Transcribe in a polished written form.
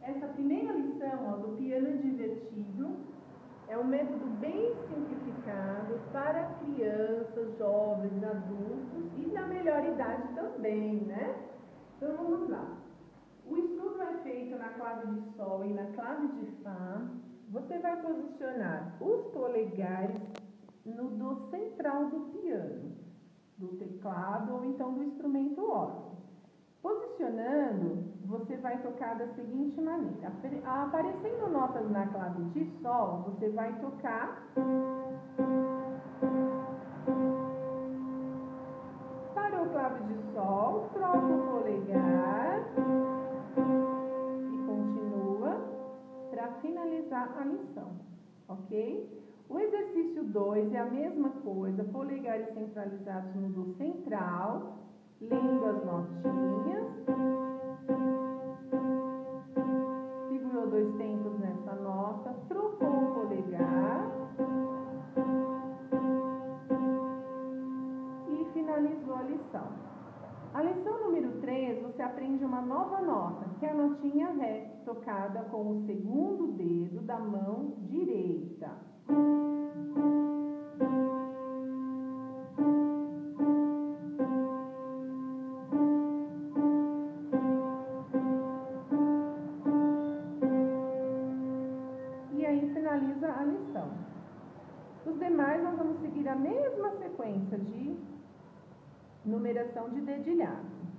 Essa primeira lição do piano divertido é um método bem simplificado para crianças, jovens, adultos e da melhor idade também, né? Então vamos lá. O estudo é feito na clave de Sol e na clave de Fá. Você vai posicionar os polegares no do central do piano, do teclado ou então do instrumento órgão. Posicionando, você vai tocar da seguinte maneira. Aparecendo notas na clave de Sol, você vai tocar para o clave de Sol, troca o polegar e continua para finalizar a lição, ok? O exercício 2 é a mesma coisa, polegares centralizados no do central, lendo as notinhas. Segurou 2 tempos nessa nota, trocou o polegar e finalizou a lição. A lição número 3, você aprende uma nova nota, que é a notinha Ré, tocada com o segundo dedo da mão direita. E aí finaliza a lição. Os demais nós vamos seguir a mesma sequência de numeração de dedilhado.